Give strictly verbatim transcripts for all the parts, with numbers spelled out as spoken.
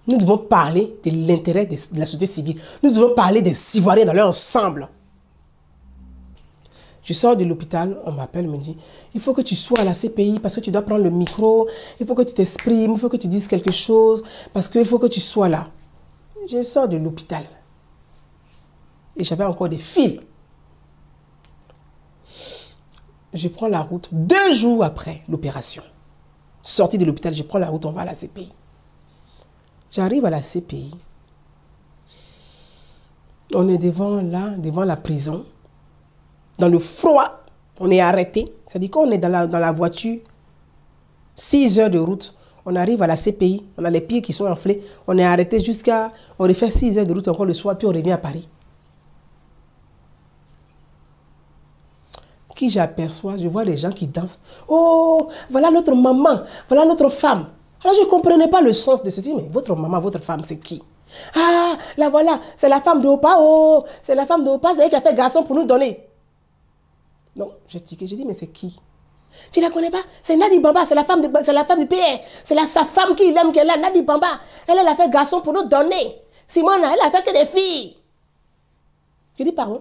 Nous devons parler de l'intérêt de la société civile. Nous devons parler des Ivoiriens dans leur ensemble. Je sors de l'hôpital, on m'appelle, on me dit, il faut que tu sois à la C P I parce que tu dois prendre le micro, il faut que tu t'exprimes, il faut que tu dises quelque chose, parce qu'il faut que tu sois là. Je sors de l'hôpital. Et j'avais encore des fils. Je prends la route deux jours après l'opération. Sorti de l'hôpital, je prends la route, on va à la C P I. J'arrive à la C P I. On est devant là, devant la prison. Dans le froid, on est arrêté. C'est-à-dire qu'on est dans la, dans la voiture, six heures de route. On arrive à la C P I, on a les pieds qui sont enflés. On est arrêté jusqu'à... On refait six heures de route encore le soir, puis on revient à Paris. Qui j'aperçois, je vois les gens qui dansent. Oh, voilà notre maman, voilà notre femme. Alors je ne comprenais pas le sens de ce truc. Mais votre maman, votre femme, c'est qui? Ah, là voilà, c'est la femme de Opa. Oh, c'est la femme de Opa, c'est elle qui a fait garçon pour nous donner. Non, j'ai tiqué, j'ai dit, mais c'est qui? Tu ne la connais pas? C'est Nadi Bamba, c'est la femme de, c'est la femme du P R. C'est la, sa femme qui l'aime, qu'elle a, Nadi Bamba. Elle, elle a fait garçon pour nous donner. Simona, elle a fait que des filles. Je dis, pardon.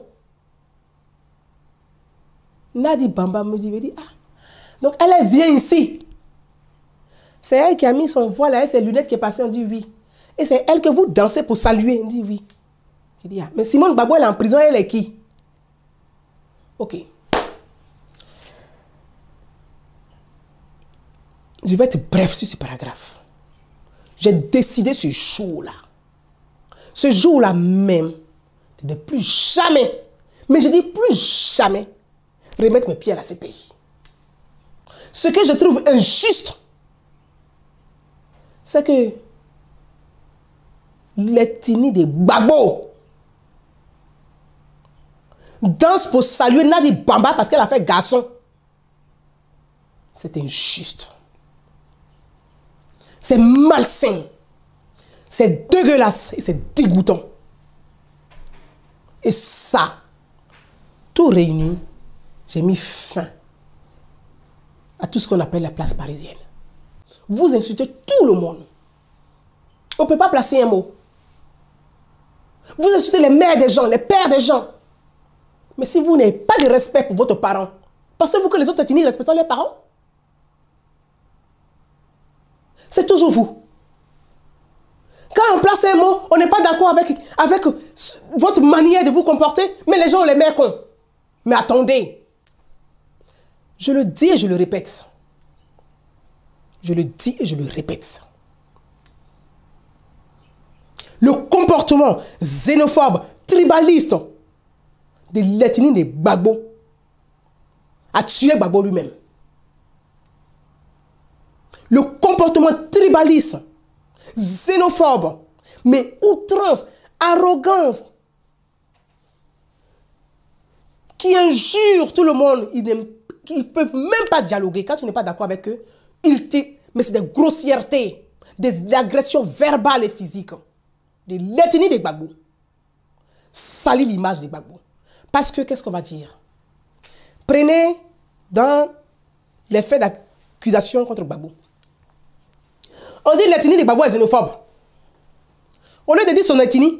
Nadi Bamba me dit, me dit, ah, donc elle, elle vient ici. C'est elle qui a mis son voile, elle, ses lunettes qui est passée, on dit oui. Et c'est elle que vous dansez pour saluer, on dit oui. Je dis, ah, mais Simone Gbagbo, elle est en prison, elle est qui? Ok. Je vais être bref sur ce paragraphe. J'ai décidé ce jour-là, ce jour-là même, de ne plus jamais, mais je dis plus jamais, remettre mes pieds à la C P I. Ce que je trouve injuste, c'est que les Tini de Gbagbo dansent pour saluer Nadi Bamba parce qu'elle a fait garçon. C'est injuste. C'est malsain. C'est dégueulasse et c'est dégoûtant. Et ça, tout réuni, j'ai mis fin à tout ce qu'on appelle la place parisienne. Vous insultez tout le monde. On ne peut pas placer un mot. Vous insultez les mères des gens, les pères des gens. Mais si vous n'avez pas de respect pour votre parent, pensez-vous que les autres ethnies respectent leurs parents? C'est toujours vous. Quand on place un mot, on n'est pas d'accord avec, avec votre manière de vous comporter, mais les gens, on les met con. Mais attendez. Je le dis et je le répète. Je le dis et je le répète. Le comportement xénophobe, tribaliste de l'ethnie de Gbagbo a tué Gbagbo lui-même. Le comportement tribaliste, xénophobe, mais outrance, arrogance, qui injure tout le monde, ils ne peuvent même pas dialoguer. Quand tu n'es pas d'accord avec eux, ils te... mais c'est des grossièretés, des agressions verbales et physiques de l'ethnie de Gbagbo. Salit l'image de Gbagbo. Parce que, qu'est-ce qu'on va dire? Prenez dans les faits d'accusation contre Gbagbo. On dit l'ethnie de Gbagbo est xénophobe. Au lieu de dire son ethnie,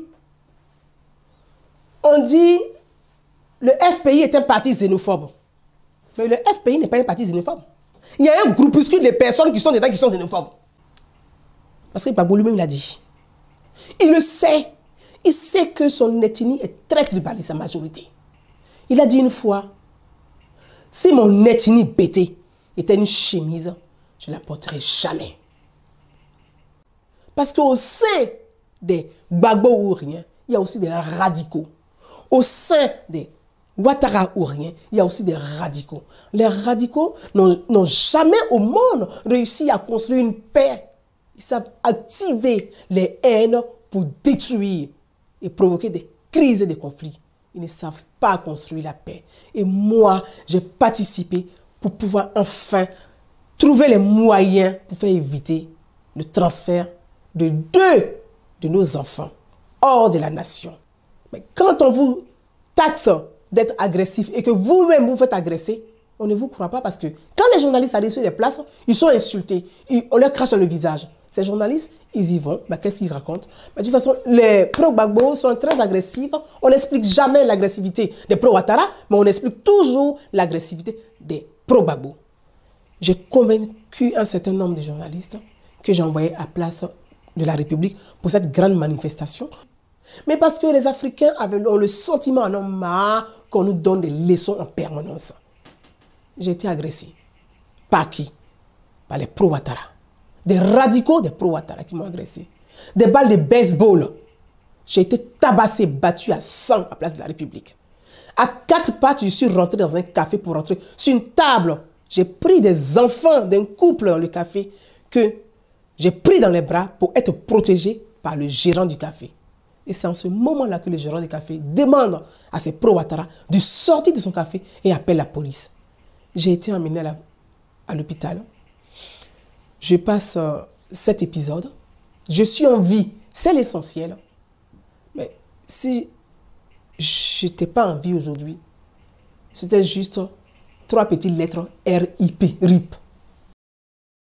on dit le F P I est un parti xénophobe. Mais le F P I n'est pas un parti xénophobe. Il y a un groupuscule de personnes qui sont dedans qui sont xénophobes. Parce que Gbagbo lui-même l'a dit. Il le sait. Il sait que son ethnie est très tribaliste, sa majorité. Il a dit une fois, si mon ethnie bêtée était une chemise, je ne la porterai jamais. Parce qu'au sein des Gbagbo ou rien, il y a aussi des radicaux. Au sein des Ouattara ou rien, il y a aussi des radicaux. Les radicaux n'ont jamais au monde réussi à construire une paix. Ils savent activer les haines pour détruire et provoquer des crises et des conflits. Ils ne savent pas construire la paix. Et moi, j'ai participé pour pouvoir enfin trouver les moyens pour faire éviter le transfert de deux de nos enfants hors de la nation. Mais quand on vous taxe d'être agressif et que vous-même vous faites agresser, on ne vous croit pas parce que quand les journalistes arrivent sur les places, ils sont insultés, ils, on leur crache dans le visage. Ces journalistes, ils y vont. Bah, qu'est-ce qu'ils racontent? Bah, de toute façon, les pro-Gbagbo sont très agressifs. On n'explique jamais l'agressivité des pro-Ouattara, mais on explique toujours l'agressivité des pro-Gbagbo. J'ai convaincu un certain nombre de journalistes que j'ai envoyés à Place de la République pour cette grande manifestation. Mais parce que les Africains avaient le sentiment, en ont marre qu'on nous donne des leçons en permanence. J'ai été agressé. Par qui? Par les pro-Ouattara. Des radicaux des pro-Ouattara qui m'ont agressé. Des balles de baseball. J'ai été tabassé, battu à sang à Place de la République. À quatre pattes, je suis rentré dans un café pour rentrer sur une table. J'ai pris des enfants d'un couple dans le café que j'ai pris dans les bras pour être protégé par le gérant du café. Et c'est en ce moment-là que le gérant du café demande à ses pro-Ouattara de sortir de son café et appelle la police. J'ai été emmené à l'hôpital. Je passe euh, cet épisode. Je suis en vie, c'est l'essentiel. Mais si je n'étais pas en vie aujourd'hui, c'était juste trois petites lettres R I P, R I P.